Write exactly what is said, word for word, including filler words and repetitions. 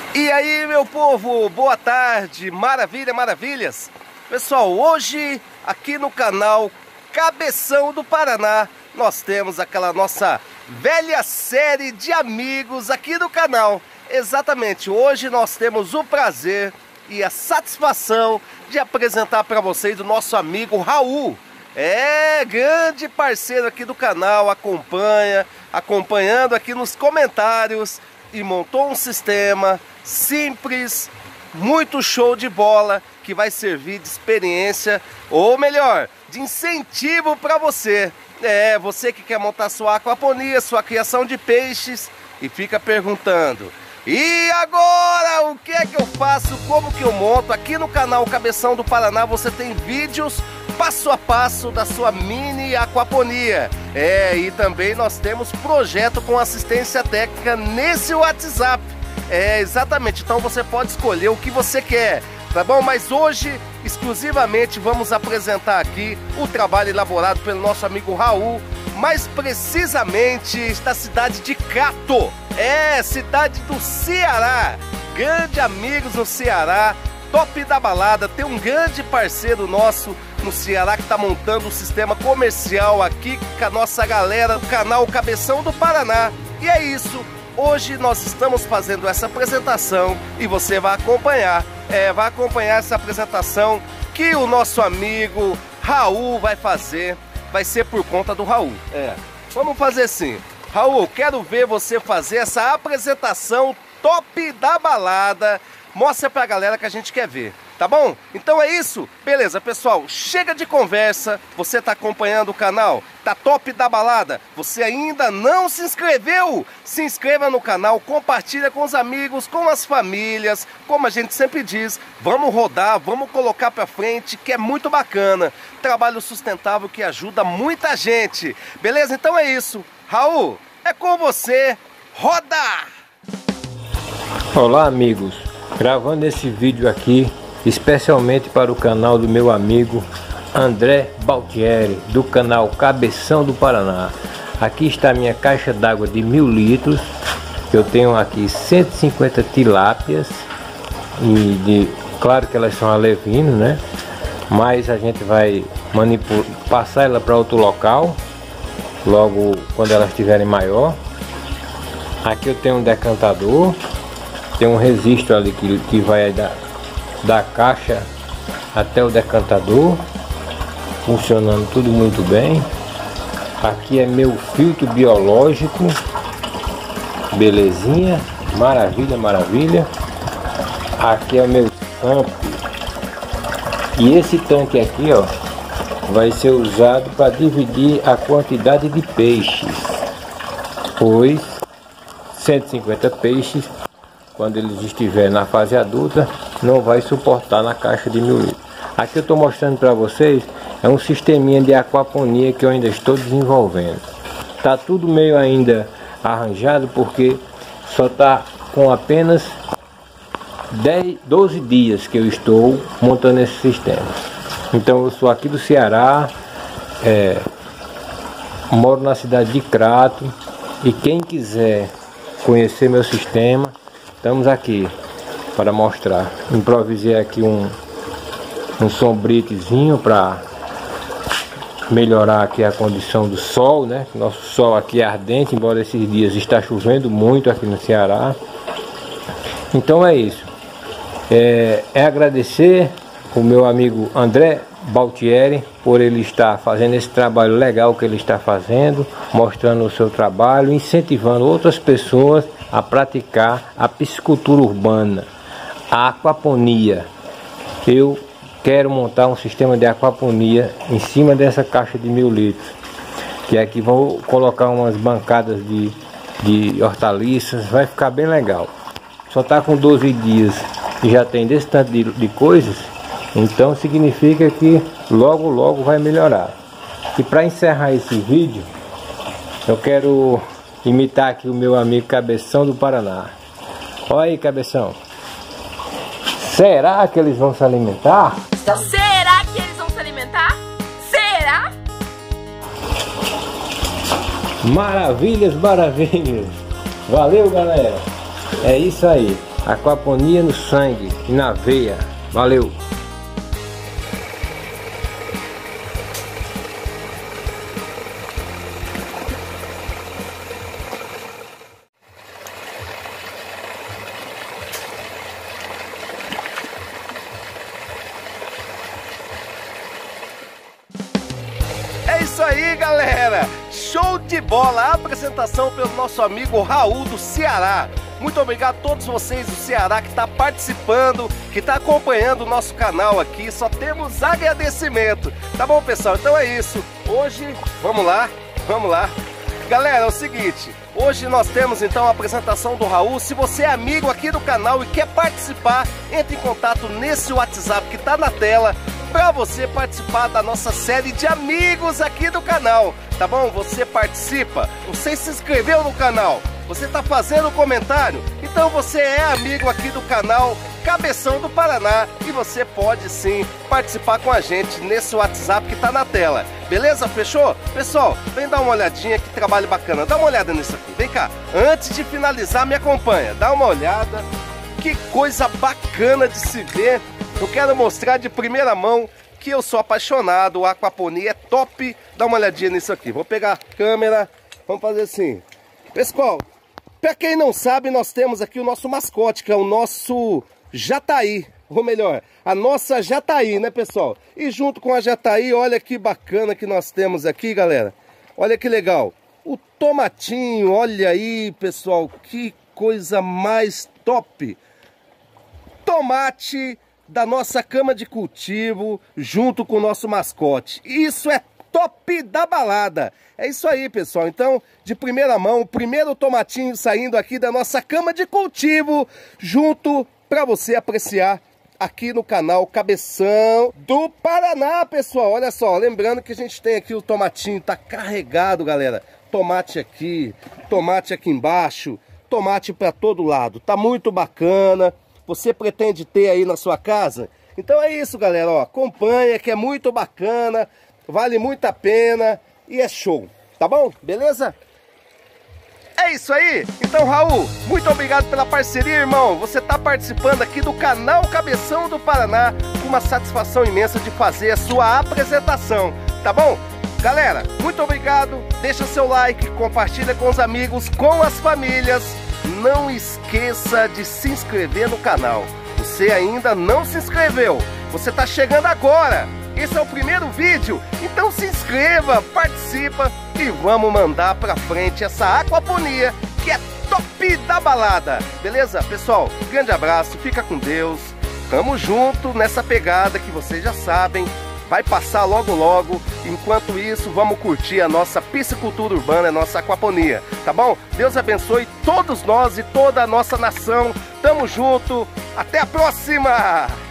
E aí, meu povo, boa tarde, maravilha, maravilhas. Pessoal, hoje aqui no canal Cabeção do Paraná nós temos aquela nossa velha série de amigos aqui no canal. Exatamente, hoje nós temos o prazer e a satisfação de apresentar para vocês o nosso amigo Raul. É, grande parceiro aqui do canal, acompanha, acompanhando aqui nos comentários e montou um sistema simples, muito show de bola, que vai servir de experiência, ou melhor, de incentivo para você. É, você que quer montar sua aquaponia, sua criação de peixes e fica perguntando: e agora, o que é que eu faço, como que eu monto? Aqui no canal Cabeção do Paraná você tem vídeos passo a passo da sua mini aquaponia. É, e também nós temos projeto com assistência técnica nesse WhatsApp. É, exatamente, então você pode escolher o que você quer, tá bom? Mas hoje, exclusivamente, vamos apresentar aqui o trabalho elaborado pelo nosso amigo Raul, mais precisamente da cidade de Crato. É, cidade do Ceará. Grande amigos no Ceará, top da balada. Tem um grande parceiro nosso no Ceará que está montando um sistema comercial aqui com a nossa galera do canal Cabeção do Paraná. E é isso, hoje nós estamos fazendo essa apresentação e você vai acompanhar, é, vai acompanhar essa apresentação que o nosso amigo Raul vai fazer, vai ser por conta do Raul. É, vamos fazer assim, Raul, quero ver você fazer essa apresentação top da balada. Mostra pra galera que a gente quer ver, tá bom? Então é isso? Beleza, pessoal, chega de conversa. Você tá acompanhando o canal? Tá top da balada? Você ainda não se inscreveu? Se inscreva no canal, compartilha com os amigos, com as famílias. Como a gente sempre diz, vamos rodar, vamos colocar pra frente, que é muito bacana. Trabalho sustentável que ajuda muita gente. Beleza? Então é isso. Raul, é com você. Roda! Olá, amigos. Gravando esse vídeo aqui especialmente para o canal do meu amigo André Baltieri, do canal Cabeção do Paraná. Aqui está a minha caixa d'água de mil litros. Eu tenho aqui cento e cinquenta tilápias e de, claro que elas são alevinos, né? Mas a gente vai manipular, passar ela para outro local logo quando elas estiverem maior. Aqui eu tenho um decantador. Tem um registro ali que, que vai da, da caixa até o decantador, funcionando tudo muito bem. Aqui é meu filtro biológico, belezinha, maravilha, maravilha. Aqui é o meu tanque. E esse tanque aqui, ó, vai ser usado para dividir a quantidade de peixes, pois cento e cinquenta peixes, quando eles estiverem na fase adulta, não vai suportar na caixa de mil litros. Aqui eu estou mostrando para vocês, é um sisteminha de aquaponia que eu ainda estou desenvolvendo. Tá tudo meio ainda arranjado, porque só está com apenas dez, doze dias que eu estou montando esse sistema. Então eu sou aqui do Ceará, é, moro na cidade de Crato, e quem quiser conhecer meu sistema, estamos aqui para mostrar. Improvisei aqui um, um sombritezinho para melhorar aqui a condição do sol, né? Nosso sol aqui é ardente, embora esses dias está chovendo muito aqui no Ceará. Então é isso. É, é agradecer o meu amigo André Baltieri por ele estar fazendo esse trabalho legal que ele está fazendo, mostrando o seu trabalho, incentivando outras pessoas a praticar a piscicultura urbana, a aquaponia. Eu quero montar um sistema de aquaponia em cima dessa caixa de mil litros, que aqui vou colocar umas bancadas de, de hortaliças, vai ficar bem legal. Só está com doze dias e já tem desse tanto de, de coisas, então significa que logo logo vai melhorar. E para encerrar esse vídeo, eu quero imitar aqui o meu amigo Cabeção do Paraná. Olha aí, Cabeção. Será que eles vão se alimentar? Será que eles vão se alimentar? Será? Maravilhas, maravilhas. Valeu, galera. É isso aí. aquaponia no sangue e na veia. Valeu! É isso aí, galera! Show de bola! A apresentação pelo nosso amigo Raul do Ceará. Muito obrigado a todos vocês do Ceará que está participando, que está acompanhando o nosso canal aqui. Só temos agradecimento. Tá bom, pessoal? Então é isso. Hoje, vamos lá, vamos lá. Galera, é o seguinte, hoje nós temos então a apresentação do Raul. Se você é amigo aqui do canal e quer participar, entre em contato nesse WhatsApp que está na tela, para você participar da nossa série de amigos aqui do canal, tá bom? Você participa, você se inscreveu no canal, você tá fazendo comentário, então você é amigo aqui do canal Cabeção do Paraná e você pode sim participar com a gente nesse WhatsApp que tá na tela, beleza? Fechou? Pessoal, vem dar uma olhadinha, que trabalho bacana, dá uma olhada nisso aqui, vem cá, antes de finalizar me acompanha, dá uma olhada, que coisa bacana de se ver. Eu quero mostrar de primeira mão que eu sou apaixonado, a aquaponia é top. Dá uma olhadinha nisso aqui. Vou pegar a câmera, vamos fazer assim. Pessoal, para quem não sabe, nós temos aqui o nosso mascote, que é o nosso jataí. Ou melhor, a nossa jataí, né, pessoal? E junto com a jataí, olha que bacana que nós temos aqui, galera. Olha que legal. O tomatinho, olha aí, pessoal, que coisa mais top. Tomate da nossa cama de cultivo junto com o nosso mascote. Isso é top da balada. É isso aí, pessoal. Então, de primeira mão, o primeiro tomatinho saindo aqui da nossa cama de cultivo junto para você apreciar aqui no canal Cabeção do Paraná, pessoal. Olha só, lembrando que a gente tem aqui o tomatinho, tá carregado, galera. Tomate aqui, tomate aqui embaixo, tomate para todo lado. Tá muito bacana. Você pretende ter aí na sua casa? Então é isso, galera, ó, acompanha que é muito bacana, vale muito a pena e é show, tá bom? Beleza? É isso aí? Então, Raul, muito obrigado pela parceria, irmão. Você tá participando aqui do canal Cabeção do Paraná, com uma satisfação imensa de fazer a sua apresentação, tá bom? Galera, muito obrigado, deixa seu like, compartilha com os amigos, com as famílias. Não esqueça de se inscrever no canal. Você ainda não se inscreveu, você está chegando agora. Esse é o primeiro vídeo, então se inscreva, participa e vamos mandar pra frente essa aquaponia que é top da balada. Beleza, pessoal? Grande abraço, fica com Deus. Tamo junto nessa pegada que vocês já sabem. Vai passar logo logo. Enquanto isso, vamos curtir a nossa piscicultura urbana, a nossa aquaponia, tá bom? Deus abençoe todos nós e toda a nossa nação. Tamo junto. Até a próxima!